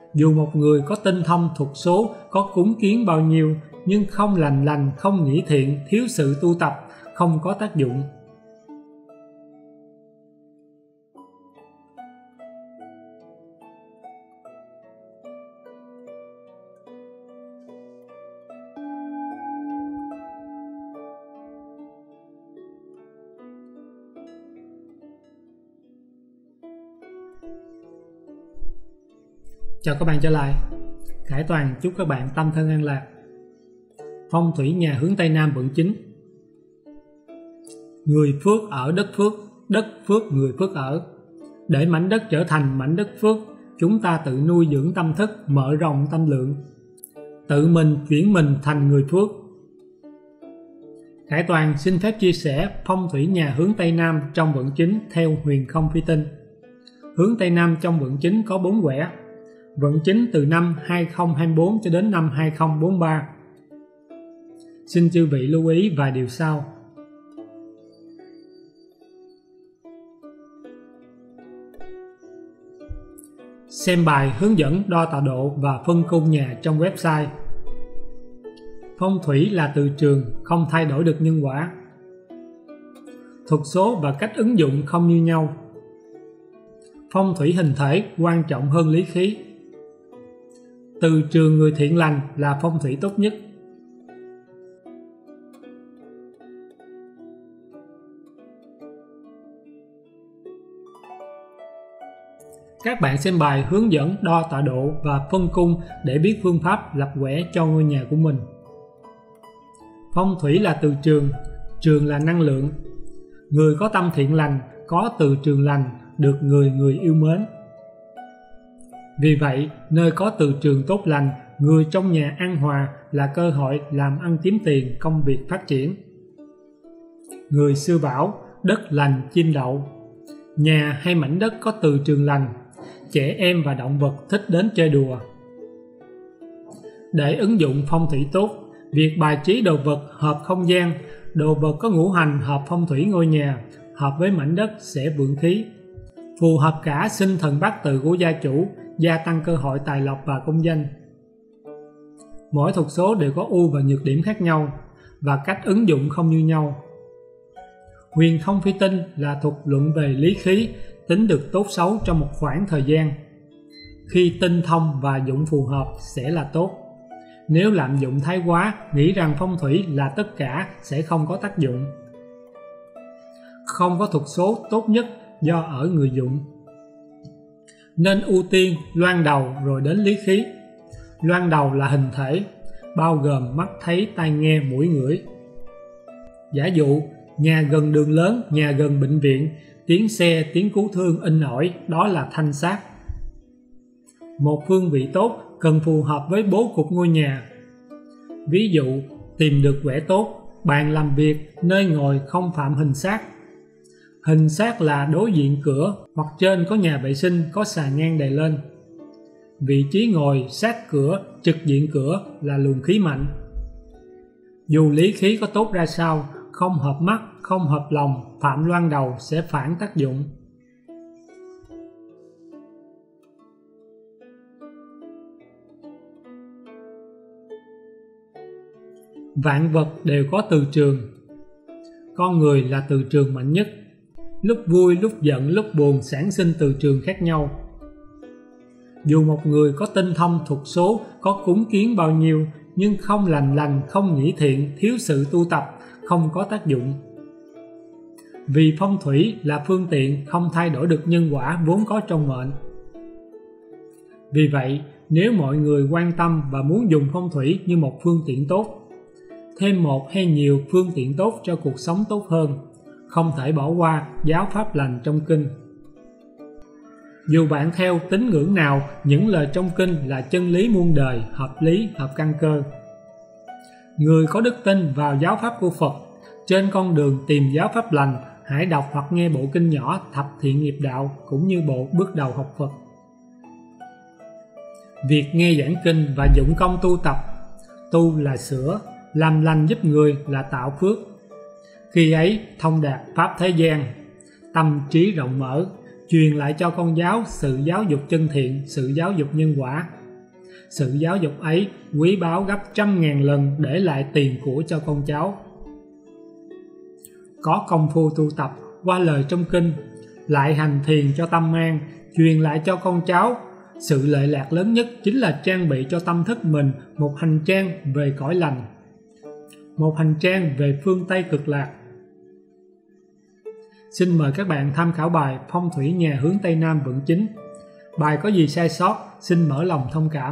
Dù một người có tinh thông thuật số, có cúng kiến bao nhiêu, nhưng không làm lành, không nghĩ thiện, thiếu sự tu tập, không có tác dụng. Chào các bạn trở lại. Khải Toàn chúc các bạn tâm thân an lạc. Phong thủy nhà hướng Tây Nam vận chính. Người phước ở đất phước người phước ở. Để mảnh đất trở thành mảnh đất phước, chúng ta tự nuôi dưỡng tâm thức, mở rộng tâm lượng, tự mình chuyển mình thành người phước. Khải Toàn xin phép chia sẻ phong thủy nhà hướng Tây Nam trong vận chính theo huyền không phi tinh. Hướng Tây Nam trong vận chính có 4 quẻ. Vận chính từ năm 2024 cho đến năm 2043. Xin chư vị lưu ý vài điều sau. Xem bài hướng dẫn đo tọa độ và phân cung nhà trong website. Phong thủy là từ trường, không thay đổi được nhân quả. Thuật số và cách ứng dụng không như nhau. Phong thủy hình thể quan trọng hơn lý khí. Từ trường người thiện lành là phong thủy tốt nhất. Các bạn xem bài hướng dẫn đo tọa độ và phân cung để biết phương pháp lập quẻ cho ngôi nhà của mình. Phong thủy là từ trường, trường là năng lượng. Người có tâm thiện lành, có từ trường lành, được người yêu mến. Vì vậy, nơi có từ trường tốt lành, người trong nhà an hòa là cơ hội làm ăn kiếm tiền, công việc phát triển. Người xưa bảo, đất lành chim đậu. Nhà hay mảnh đất có từ trường lành, trẻ em và động vật thích đến chơi đùa. Để ứng dụng phong thủy tốt, việc bài trí đồ vật hợp không gian, đồ vật có ngũ hành hợp phong thủy ngôi nhà, hợp với mảnh đất sẽ vượng khí. Phù hợp cả sinh thần bát tự của gia chủ, gia tăng cơ hội tài lộc và công danh. Mỗi thuật số đều có ưu và nhược điểm khác nhau và cách ứng dụng không như nhau. Huyền không phi tinh là thuật luận về lý khí, tính được tốt xấu trong một khoảng thời gian. Khi tinh thông và dụng phù hợp sẽ là tốt. Nếu lạm dụng thái quá, nghĩ rằng phong thủy là tất cả sẽ không có tác dụng. Không có thuật số tốt nhất do ở người dụng. Nên ưu tiên loan đầu rồi đến lý khí. Loan đầu là hình thể, bao gồm mắt thấy, tai nghe, mũi ngửi. Giả dụ, nhà gần đường lớn, nhà gần bệnh viện, tiếng xe, tiếng cứu thương in ỏi, đó là thanh sát. Một phương vị tốt cần phù hợp với bố cục ngôi nhà. Ví dụ, tìm được quẻ tốt, bàn làm việc, nơi ngồi không phạm hình sát. Hình sát là đối diện cửa hoặc trên có nhà vệ sinh có xà ngang đè lên. Vị trí ngồi sát cửa, trực diện cửa là luồng khí mạnh. Dù lý khí có tốt ra sao, không hợp mắt, không hợp lòng, phạm loan đầu sẽ phản tác dụng. Vạn vật đều có từ trường. Con người là từ trường mạnh nhất. Lúc vui, lúc giận, lúc buồn sản sinh từ trường khác nhau. Dù một người có tinh thông thuật số, có cúng kiến bao nhiêu, nhưng không làm lành, không nghĩ thiện, thiếu sự tu tập, không có tác dụng. Vì phong thủy là phương tiện không thay đổi được nhân quả vốn có trong mệnh. Vì vậy, nếu mọi người quan tâm và muốn dùng phong thủy như một phương tiện tốt, thêm một hay nhiều phương tiện tốt cho cuộc sống tốt hơn, không thể bỏ qua giáo pháp lành trong kinh. Dù bạn theo tín ngưỡng nào, những lời trong kinh là chân lý muôn đời, hợp lý, hợp căn cơ. Người có đức tin vào giáo pháp của Phật, trên con đường tìm giáo pháp lành, hãy đọc hoặc nghe bộ kinh nhỏ Thập Thiện Nghiệp Đạo cũng như bộ Bước Đầu Học Phật. Việc nghe giảng kinh và dụng công tu tập, tu là sửa, làm lành giúp người là tạo phước. Khi ấy thông đạt pháp thế gian, tâm trí rộng mở, truyền lại cho con cháu sự giáo dục chân thiện, sự giáo dục nhân quả, Sự giáo dục ấy quý báu gấp 100.000 lần để lại tiền của cho con cháu. Có công phu tu tập qua lời trong kinh, lại hành thiền cho tâm an, truyền lại cho con cháu. Sự lợi lạc lớn nhất chính là trang bị cho tâm thức mình một hành trang về cõi lành, một hành trang về phương Tây cực lạc. Xin mời các bạn tham khảo bài Phong thủy nhà hướng Tây Nam vựng 9. Bài có gì sai sót, xin mở lòng thông cảm.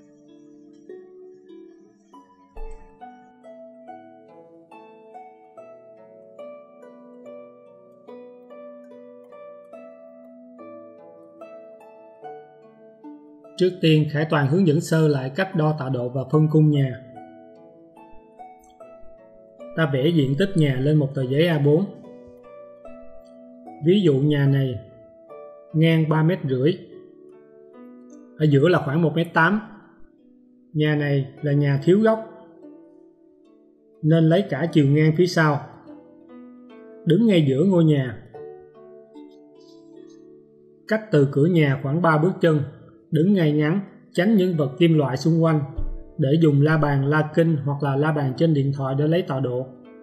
Trước tiên, Khải Toàn hướng dẫn sơ lại cách đo tọa độ và phân cung nhà. Ta vẽ diện tích nhà lên một tờ giấy A4. Ví dụ nhà này ngang 3,5 m, ở giữa là khoảng 1,8 m. Nhà này là nhà thiếu góc, nên lấy cả chiều ngang phía sau. Đứng ngay giữa ngôi nhà, cách từ cửa nhà khoảng 3 bước chân. Đứng ngay ngắn, tránh những vật kim loại xung quanh, để dùng la bàn, la kinh hoặc là la bàn trên điện thoại để lấy tọa độ.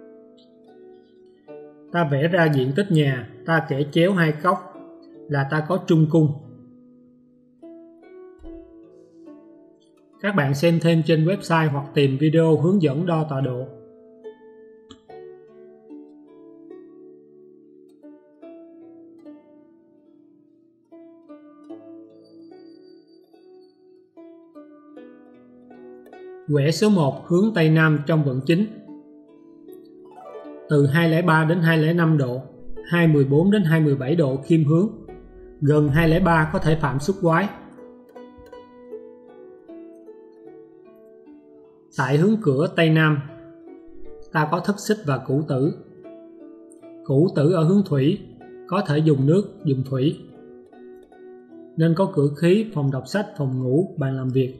Ta vẽ ra diện tích nhà, ta kẻ chéo hai góc là ta có trung cung. Các bạn xem thêm trên website hoặc tìm video hướng dẫn đo tọa độ. Quẻ số 1 hướng Tây Nam trong vựng 9. Từ 203 đến 205 độ, 214 đến 217 độ khiêm hướng. Gần 203 có thể phạm xuất quái. Tại hướng cửa Tây Nam, ta có thất xích và cửu tử. Cửu tử ở hướng thủy, có thể dùng nước, dùng thủy, nên có cửa khí, phòng đọc sách, phòng ngủ, bàn làm việc.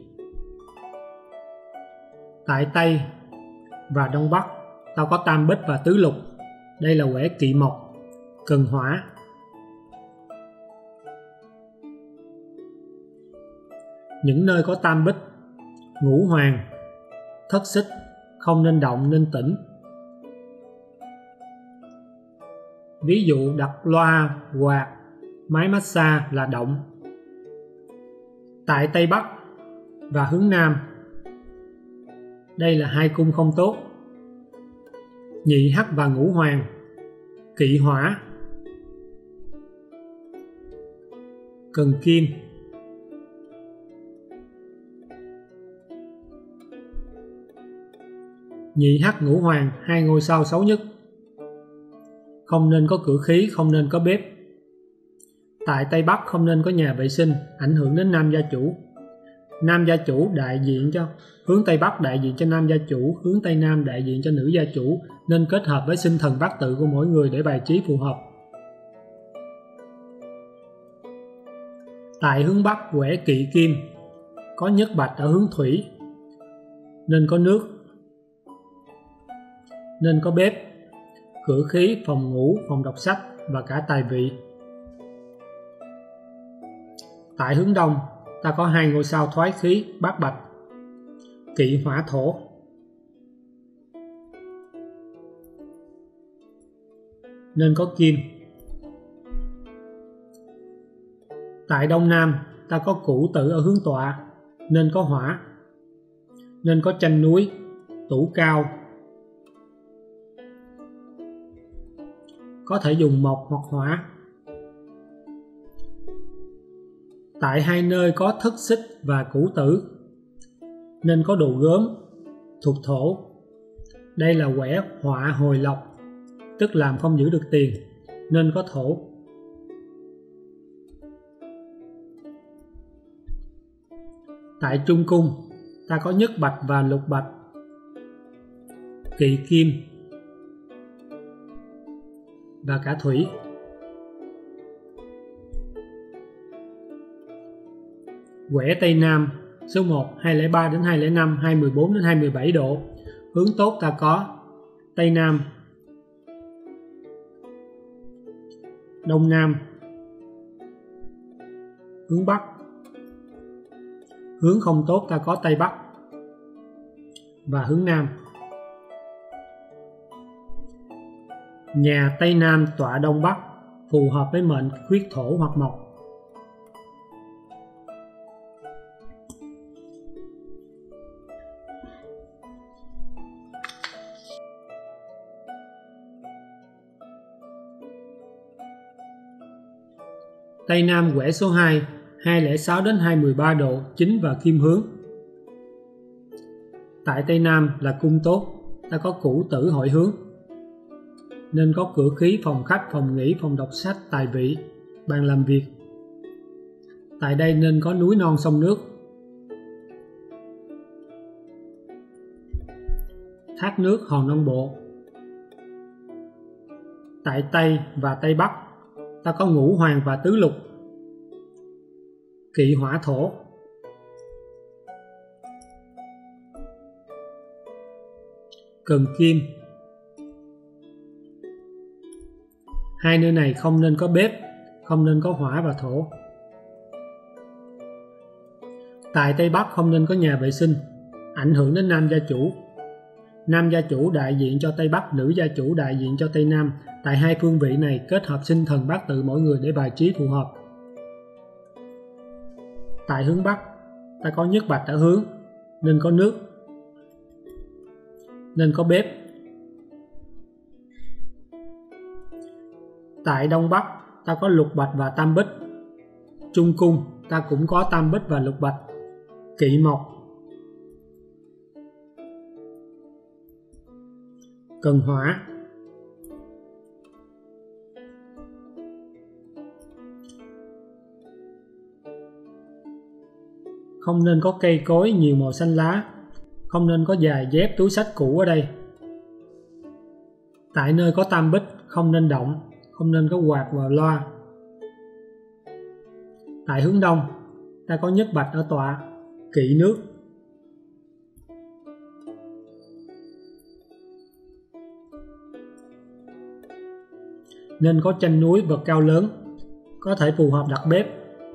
Tại Tây và Đông Bắc, ta có tam bích và tứ lục. Đây là quẻ kỵ mộc, cần hỏa. Những nơi có tam bích, ngũ hoàng, thất xích không nên động, nên tĩnh. Ví dụ đặt loa, quạt, máy massage là động. Tại Tây Bắc và hướng Nam, đây là hai cung không tốt. Nhị hắc và ngũ hoàng, kỵ hỏa, cần kim. Nhị hắc ngũ hoàng, hai ngôi sao xấu nhất. Không nên có cửa khí, không nên có bếp. Tại Tây Bắc không nên có nhà vệ sinh, ảnh hưởng đến nam gia chủ. Nam gia chủ đại diện cho hướng Tây Bắc, đại diện cho nam gia chủ, hướng Tây Nam đại diện cho nữ gia chủ, nên kết hợp với sinh thần bát tự của mỗi người để bài trí phù hợp. Tại hướng Bắc quẻ kỵ kim, có nhất bạch ở hướng thủy, nên có nước, nên có bếp, cửa khí, phòng ngủ, phòng đọc sách và cả tài vị. Tại hướng Đông, ta có hai ngôi sao thoái khí, bát bạch, kỵ hỏa thổ. Nên có kim. Tại Đông Nam, ta có cửu tử ở hướng tọa, nên có hỏa. Nên có tranh núi, tủ cao. Có thể dùng mộc hoặc hỏa. Tại hai nơi có thất xích và cửu tử, nên có đồ gốm thuộc thổ. Đây là quẻ họa hồi lộc, tức làm không giữ được tiền, nên có thổ. Tại trung cung, ta có nhất bạch và lục bạch, kỵ kim và cả thủy. Quẻ Tây Nam số 1 203 đến 205, 214 đến 217 độ. Hướng tốt ta có Tây Nam, Đông Nam, hướng Bắc, Hướng không tốt ta có Tây Bắc và hướng Nam. Nhà Tây Nam tọa Đông Bắc, phù hợp với mệnh khuyết thổ hoặc mộc. Tây Nam quẻ số 2, 206 đến 213 độ, chính và kim hướng. Tại Tây Nam là cung tốt, ta có cửu tử hội hướng, nên có cửa khí, phòng khách, phòng nghỉ, phòng đọc sách, tài vị, bàn làm việc. Tại đây nên có núi non sông nước, thác nước, hòn non bộ. Tại Tây và Tây Bắc ta có ngũ hoàng và tứ lục, kỵ hỏa thổ. Cần kim. Hai nơi này không nên có bếp, không nên có hỏa và thổ. Tại Tây Bắc không nên có nhà vệ sinh, ảnh hưởng đến nam gia chủ. Nam gia chủ đại diện cho Tây Bắc, nữ gia chủ đại diện cho Tây Nam. Tại hai phương vị này kết hợp sinh thần bát tự mỗi người để bài trí phù hợp. Tại hướng Bắc ta có nhất bạch ở hướng, nên có nước, nên có bếp. Tại Đông Bắc ta có lục bạch và tam bích. Trung cung ta cũng có tam bích và lục bạch, kỵ mộc. Cần hỏa. Không nên có cây cối nhiều màu xanh lá, không nên có giày dép túi xách cũ ở đây. Tại nơi có tam bích không nên động, không nên có quạt và loa. Tại hướng Đông ta có nhất bạch ở tọa, kỵ nước. Nên có tranh núi vật cao lớn, có thể phù hợp đặt bếp.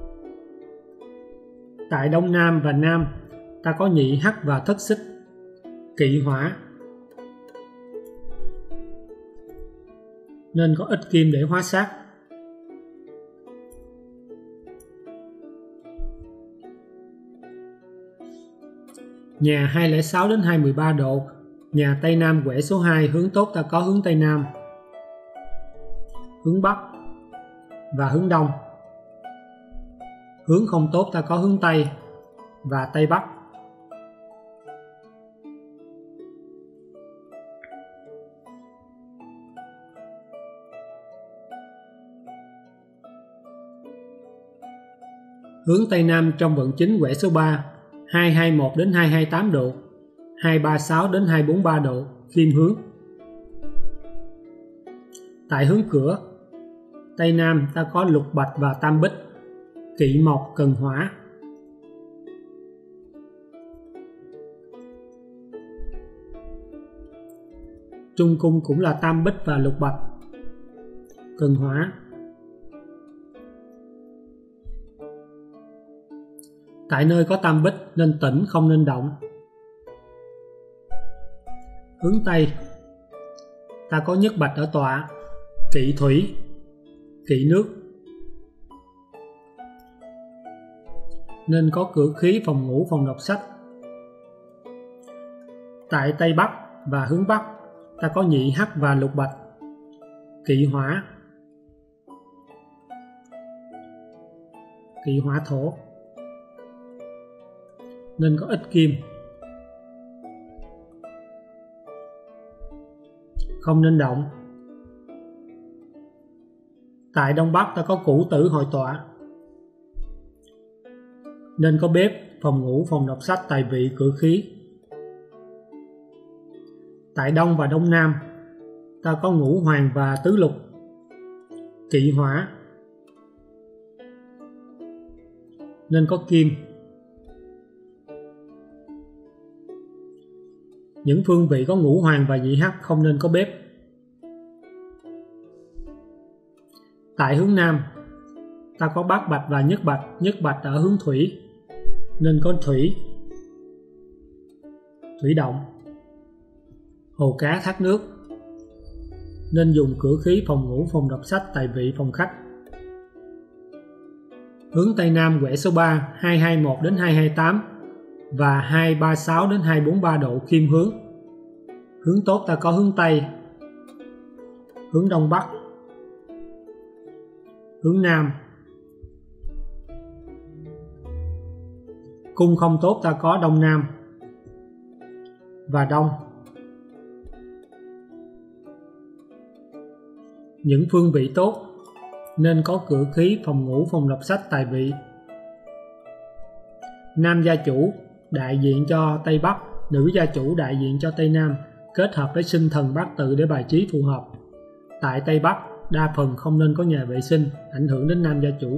Tại Đông Nam và Nam ta có nhị hắc và thất xích, kỵ hỏa, nên có ít kim để hóa sát. Nhà 206 đến 213 độ, nhà Tây Nam quẻ số 2, hướng tốt ta có hướng Tây Nam, hướng Bắc và hướng Đông. Hướng không tốt ta có hướng Tây và Tây Bắc. Hướng Tây Nam trong vận chính quẻ số 3, 221 đến 228 độ, 236 đến 243 độ, kim hướng. Tại hướng cửa Tây Nam ta có lục bạch và tam bích, kỵ mộc, cần hỏa. Trung cung cũng là tam bích và lục bạch, cần hỏa. Tại nơi có tam bích nên tĩnh, không nên động. Hướng Tây ta có nhất bạch ở tọa, kỵ thủy, kỵ nước, nên có cửa khí, phòng ngủ, phòng đọc sách. Tại Tây Bắc và hướng Bắc ta có nhị hắc và lục bạch, kỵ hỏa, kỵ hỏa thổ, nên có ít kim, không nên động. Tại Đông Bắc ta có cửu tử hội tọa, nên có bếp, phòng ngủ, phòng đọc sách, tài vị, cửa khí. Tại Đông và Đông Nam ta có ngũ hoàng và tứ lục, kỵ hỏa, nên có kim. Những phương vị có ngũ hoàng và nhị hắc không nên có bếp. Tại hướng Nam ta có bát bạch và nhất bạch ở hướng thủy, nên có thủy động. Hồ cá thác nước nên dùng cửa khí phòng ngủ, phòng đọc sách, tài vị, phòng khách. Hướng Tây Nam quẻ số 3 221 đến 228 và 236 đến 243 độ kim hướng. Hướng tốt ta có hướng Tây, hướng Đông Bắc, hướng Nam. Cung không tốt ta có Đông Nam và Đông. Những phương vị tốt nên có cửa khí, phòng ngủ, phòng đọc sách, tài vị. Nam gia chủ đại diện cho Tây Bắc, nữ gia chủ đại diện cho Tây Nam, kết hợp với sinh thần bát tự để bài trí phù hợp. Tại Tây Bắc, đa phần không nên có nhà vệ sinh, ảnh hưởng đến nam gia chủ.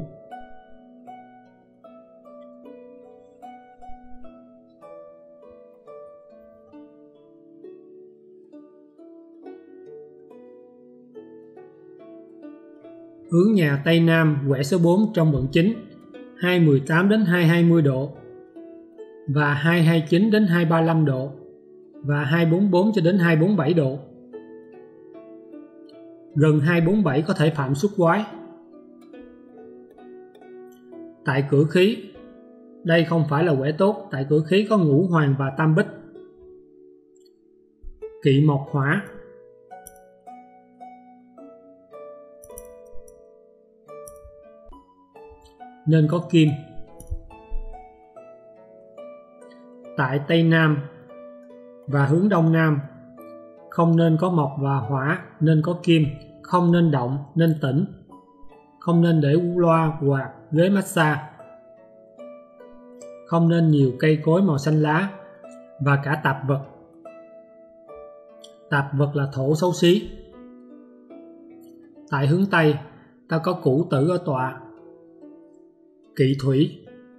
Hướng nhà Tây Nam quẻ số 4 trong vận chính 218 đến 220 độ và 229 đến 235 độ và 244 cho đến 247 độ. Gần 247 có thể phạm xuất quái. Tại cửa khí, đây không phải là quẻ tốt, tại cửa khí có ngũ hoàng và tam bích. Kỵ mộc hỏa nên có kim. Tại Tây Nam và hướng Đông Nam không nên có mộc và hỏa nên có kim, không nên động nên tĩnh, không nên để loa, quạt, ghế massage, không nên nhiều cây cối màu xanh lá và cả tạp vật. Tạp vật là thổ xấu xí. Tại hướng Tây ta có cửu tử ở tọa, kỵ thủy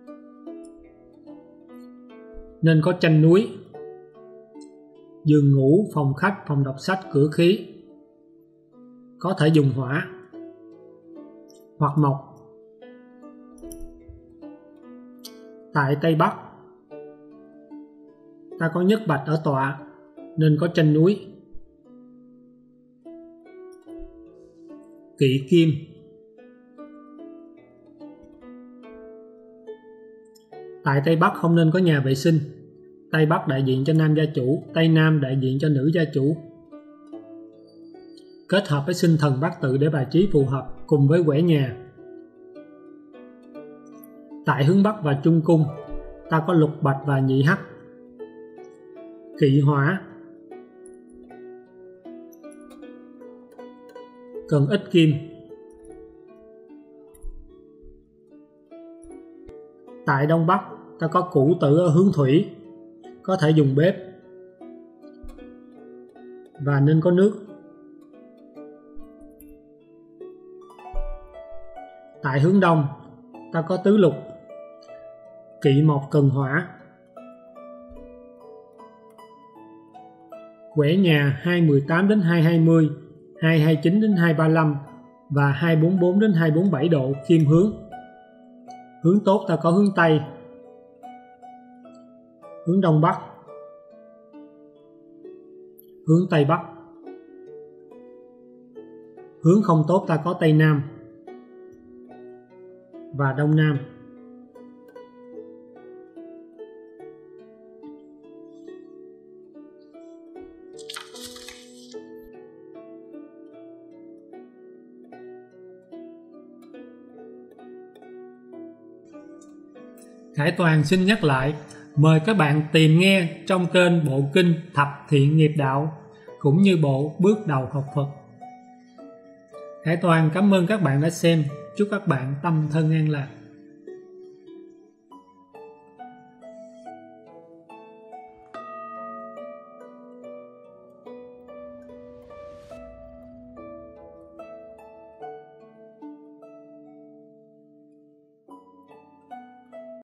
nên có tranh núi. Giường ngủ, phòng khách, phòng đọc sách, cửa khí có thể dùng hỏa hoặc mộc. Tại Tây Bắc ta có nhất bạch ở tọa nên có tranh núi. Kỵ kim. Tại Tây Bắc không nên có nhà vệ sinh. Tây Bắc đại diện cho nam gia chủ, Tây Nam đại diện cho nữ gia chủ. Kết hợp với sinh thần bát tự để bài trí phù hợp cùng với quẻ nhà. Tại hướng Bắc và Trung Cung ta có lục bạch và nhị hắc. Kỵ hỏa cần ít kim. Tại Đông Bắc ta có cửu tử ở hướng thủy, có thể dùng bếp và nên có nước. Tại hướng Đông ta có tứ lục, kỵ mộc cần hỏa. Quẻ nhà 218 đến 220, 229 đến 235 và 244 đến 247 độ kim hướng. Hướng tốt ta có hướng Tây, hướng Đông Bắc, hướng Tây Bắc. Hướng không tốt ta có Tây Nam và Đông Nam. Khải Toàn xin nhắc lại, mời các bạn tìm nghe trong kênh bộ kinh Thập Thiện Nghiệp Đạo cũng như bộ Bước Đầu Học Phật. Khải Toàn cảm ơn các bạn đã xem. Chúc các bạn tâm thân an lạc.